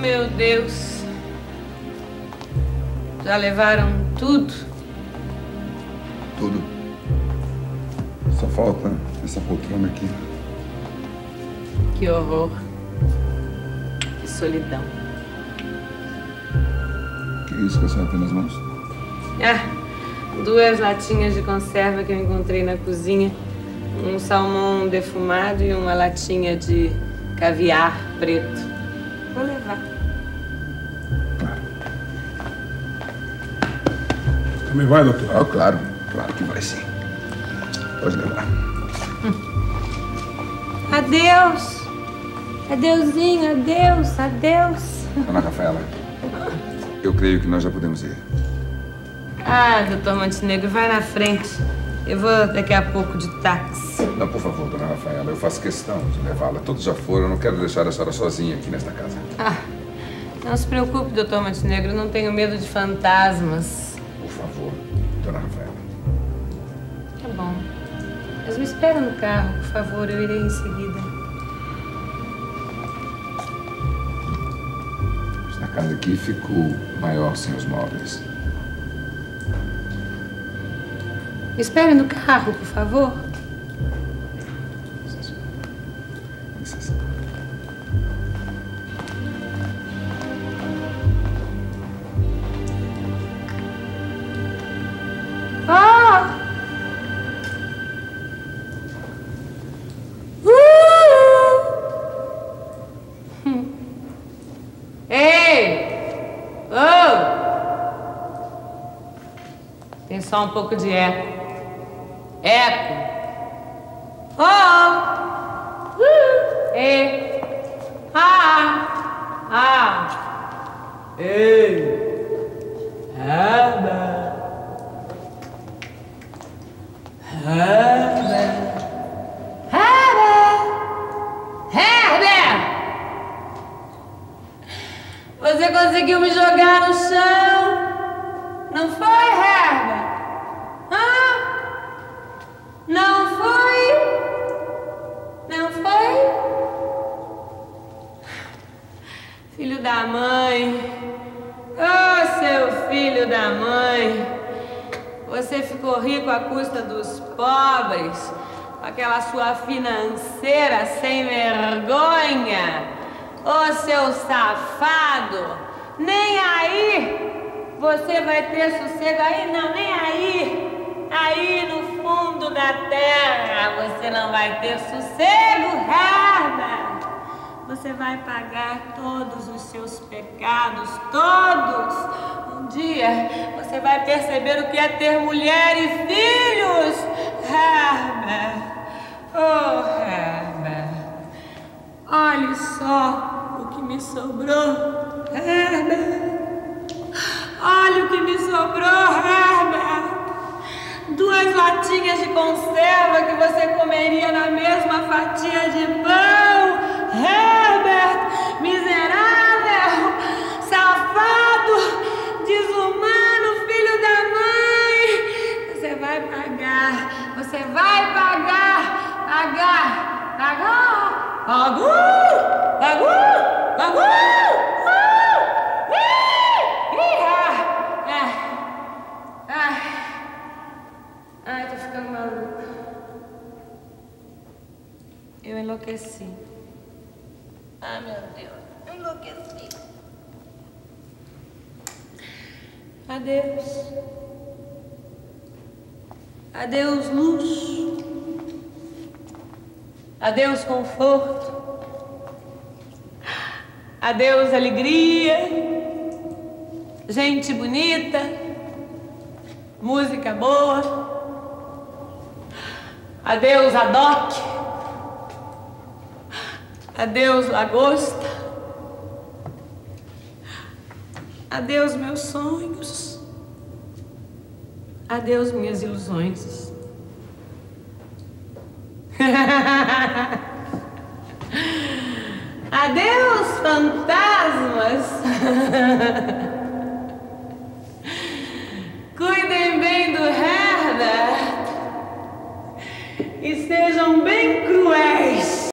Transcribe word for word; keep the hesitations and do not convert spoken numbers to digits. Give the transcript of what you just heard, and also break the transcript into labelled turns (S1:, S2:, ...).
S1: meu Deus. Já levaram tudo?
S2: Tudo. Só falta essa poltrona aqui.
S1: Que horror. Que solidão.
S2: Que é isso que a senhora tem nas mãos?
S1: Ah, duas latinhas de conserva que eu encontrei na cozinha. Um salmão defumado e uma latinha de caviar preto. Vou levar.
S2: Claro.
S3: Também vai, doutor?
S2: Ah, claro. Claro que vai sim. Pode levar.
S1: Adeus. Adeusinho, adeus, adeus.
S2: Dona Rafaela, eu creio que nós já podemos ir.
S1: Ah, doutor Montenegro, vai na frente. Eu vou daqui a pouco de táxi.
S2: Não, por favor, dona Rafaela, eu faço questão de levá-la. Todos já foram, eu não quero deixar a senhora sozinha aqui nesta casa.
S1: Ah, não se preocupe, doutor Montenegro, não tenho medo de fantasmas.
S2: Por favor, dona Rafaela.
S1: Tá bom. Mas me espera no carro, por favor, eu irei em seguida.
S2: Esta casa aqui ficou maior sem os móveis.
S1: Me espere no carro, por favor.
S2: Licença.
S1: Ah! Uh! Hum. Ei! Oh! Tem só um pouco de eco. Eco! Oh! Uh! E! Ah! Ah! Ei! Herbert! Herbert! Herbert! Herbert! Você conseguiu me jogar no chão? Não foi, Herbert? Hã? Não foi? Não foi? Filho da mãe. Oh, seu filho da mãe. Você ficou rico à custa dos pobres, com aquela sua financeira sem vergonha. Ô, seu safado, nem aí você vai ter sossego. Aí não, nem aí. Aí no fundo da terra você não vai ter sossego, Herbert. Você vai pagar todos os seus pecados, todos. Um dia você vai perceber o que é ter mulher e filhos, Herbert. Oh, Herbert. Olhe só o que me sobrou, Herbert. Olha o que me sobrou, Herbert. Duas latinhas de conserva que você comeria na mesma fatia de pão. Herbert, miserável, safado, desumano, filho da mãe. Você vai pagar, você vai pagar, pagar, pagar. Pagu, pagu, pagu. Ai, tô ficando maluca. Eu enlouqueci. Ai, meu Deus, eu enlouqueci. Adeus. Adeus, luxo. Adeus, conforto. Adeus, alegria. Gente bonita. Música boa. Adeus, Adoc. Adeus, lagosta. Adeus, meus sonhos. Adeus, minhas ilusões. Adeus, fantasmas.